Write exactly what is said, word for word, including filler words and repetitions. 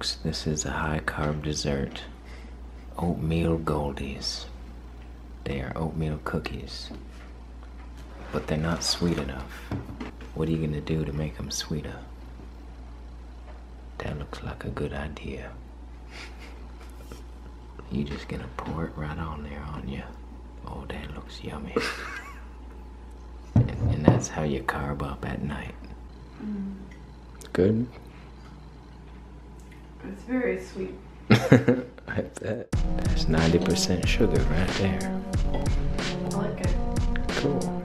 folks, this is a high carb dessert. Oatmeal Goldies. They are oatmeal cookies, but they're not sweet enough. What are you gonna do to make them sweeter? That looks like a good idea. You just gonna pour it right on there, aren't you? Oh, that looks yummy. and, and that's how you carb up at night. Mm. Good? It's very sweet. I bet. That's ninety percent sugar right there. I like it. Cool.